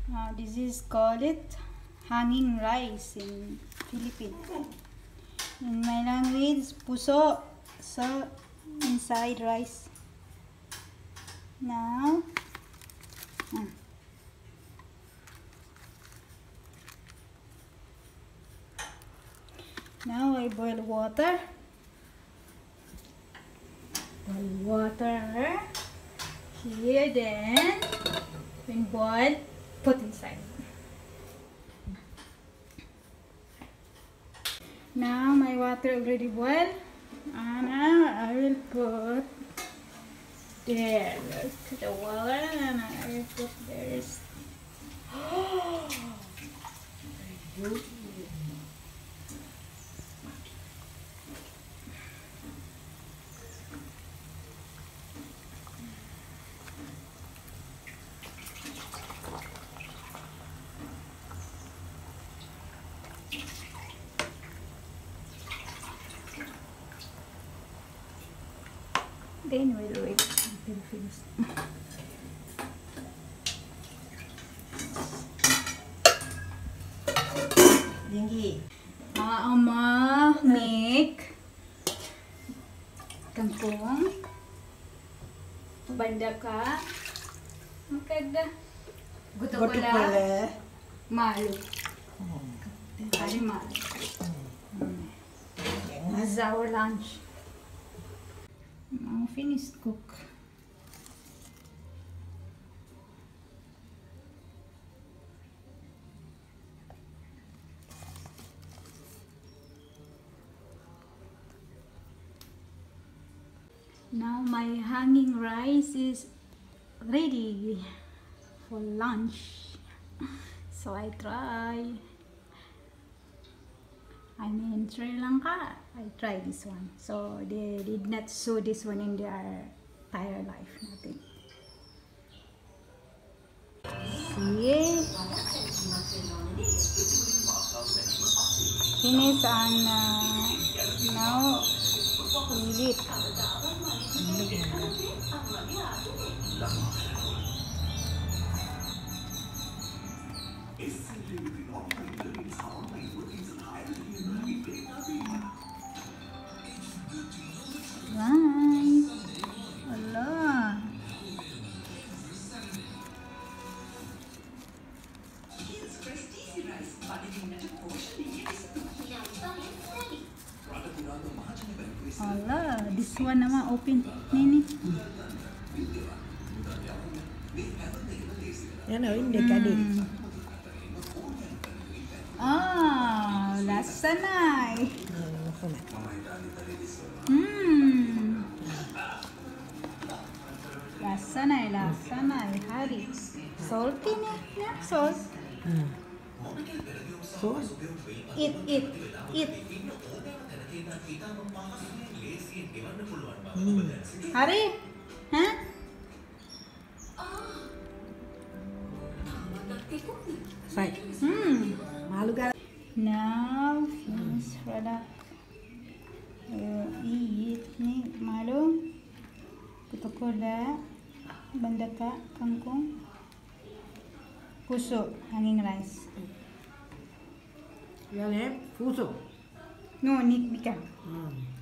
This is called it hanging rice in Philippines. In my language, Poso. So inside rice. Now, now I boil water. Boil water here, then when boiled, put inside. Now my water already boiled, and now I will put there. Look at the water, and I will put this. Very good. Then we'll wait until finished. Ama make kangkong, banda ka, magkada, guto pala, malu, hari malu. That's our lunch. Now finished cook. Now my hanging rice is ready for lunch. So I try. I'm in Sri Lanka. I tried this one. So they did not show this one in their entire life. Nothing. See? Finish and now we eat. Allah. Allah, this one nama open ni. Yan o, hindi ka din. Lasa na. Lasa na. Hari. Salty ni. Yeah, sauce. Sauce? Eat. Hari? Huh? Right. Malu ka. Now, finish product. Eat ni malu. Kutukula, bandaka, kangkong, puso, hanging rice. Yan eh, puso. No, nikbika.